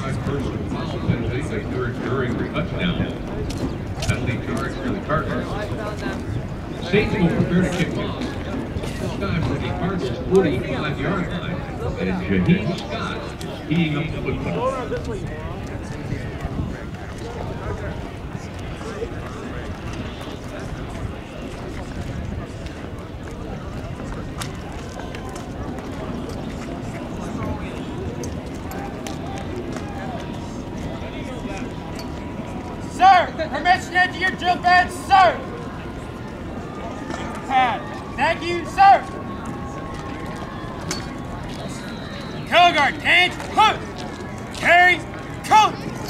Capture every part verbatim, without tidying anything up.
five personal foul penalties occurred during the touchdown. Penalty charge for the Cardinals. Saints will prepare to kick off. This time for the Cardinals' forty-five yard line. And Jaheim Scott is teeing up the football. Sir, permission to enter your drill bed, sir. Pad. Thank you, sir. Color guard, hands, hook. Carry, coat.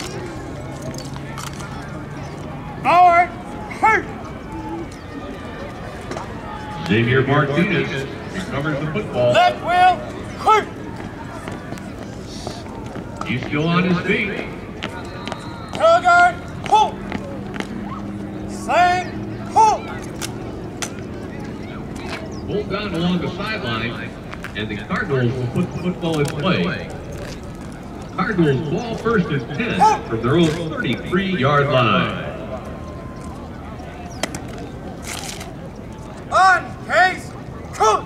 Forward, hurt. Xavier Martinez recovers the football. Left wheel, hurt. He's still on his feet. Color guard, pull. Slang, pull. Pulled down along the sideline, and the Cardinals will put the football in play. Cardinals ball first and ten from their own thirty-three yard line. On case, coat.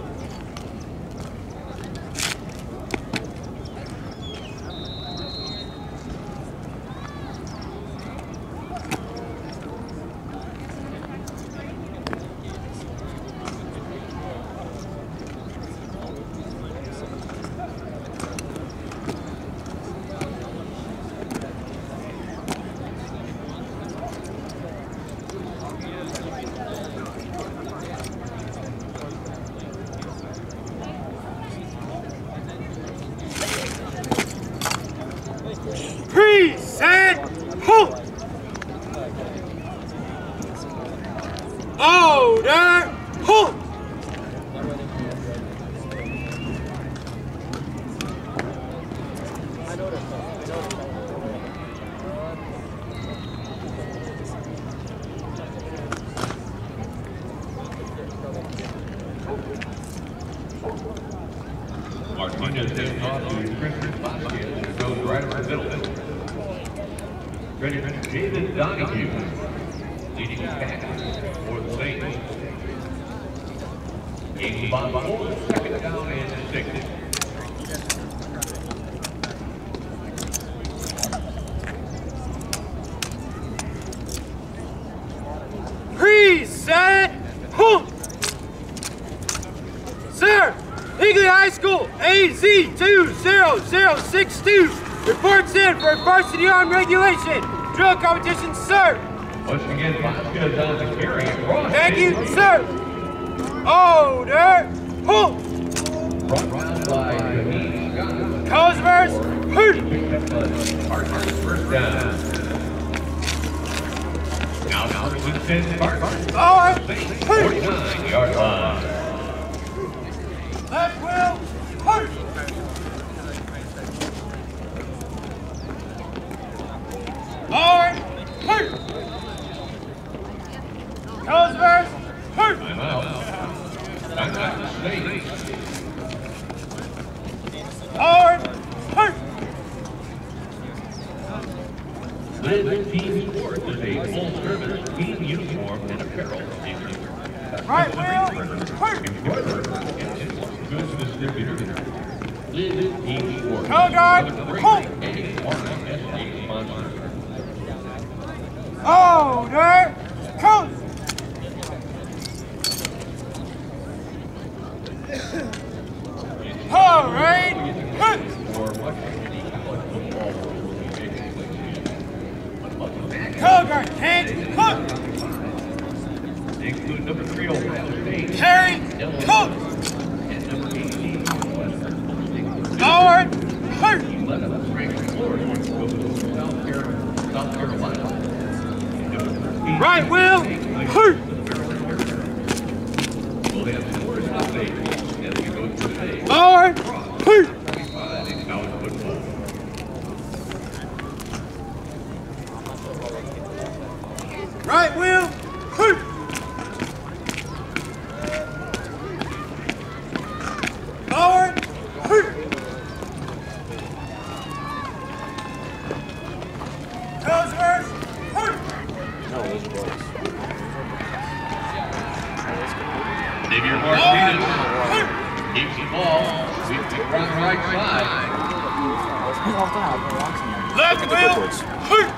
Preset, hold. Order, hold. Martinez has off to Christian Vasquez, who goes right up the middle. Ready for David Donahue, leading the pack for the Saints. Gains about four, second down and six. Preset, hold. Sir, Higley High School, A Z two zero zero six two, reports in for varsity arm regulation. Drill competition, sir. Once again, Vasquez on the carry. Thank you, sir. Order, hold. Brought down by Jaheim Scott. Cosmers, hurt. Partners first down. Now, now, with ten partners. Forward, hurt. forty-nine yard line. Left wheel, hurt. Forward, hurt. Cosmers, hurt. I'm out. I'm out to stay. Forward, hurt. Live Team Sports is a full-service team uniform and apparel. Right wheel, hurt. Goods distributor. Live Team Sports. Color guard, hold. Order, coat. Parade, hurt. Color guard, hands, hook. Include number three, Ohio State. Carry, coat. And number eighteen. Forward, hurt. eleven, Frank Flores, goes to South Carolina. South Carolina. Right wheel, hurt. We'll have scores and updates as we go through today. Forward, hurt. In college football. Right wheel, hurt. Forward, hurt. from the right side. Left wheel, hurt.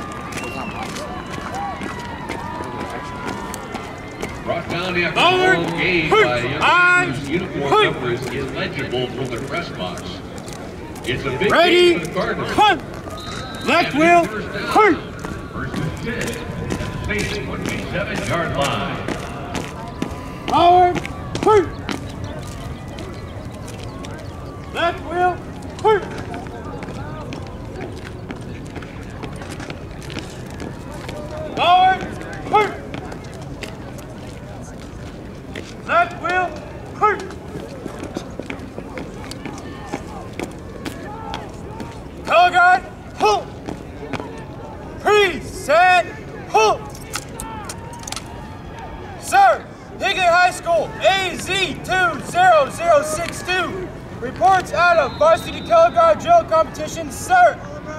Brought down after the Forward, ball game hurt. by a young man Eyes, whose uniform hurt. number is illegible from the press box. It's a big Ready, game for the Cardinals. hunt. Left wheel, hurt. First and ten. Face twenty-seven yard line. Forward, hurt. Left wheel, hurt. Forward, hurt. Left wheel, hurt. Color guard, halt. Preset, halt. Sir, Higley High School, A Z two zero zero six two. Reports out of varsity color guard drill competition, sir.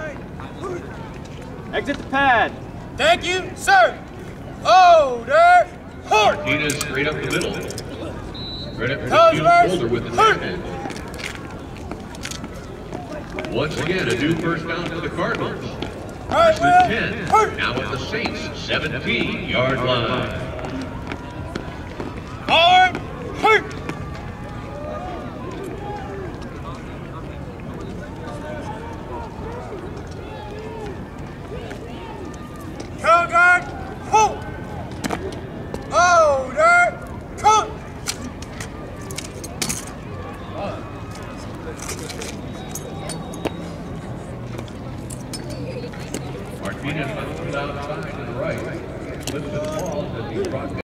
Exit the pad. Thank you, sir. Order, halt. Martinez straight up the middle. Right up to the Colors field reverse, shoulder with the hurt. left hand. Once again, a new first down for the Cardinals. Right First and wheel, ten. hurt. Now at the Saints seventeen yard line. Forward, hurt. Color guard, halt. Order, cut. Martinez moves it outside to the right. Lifts the ball as he brought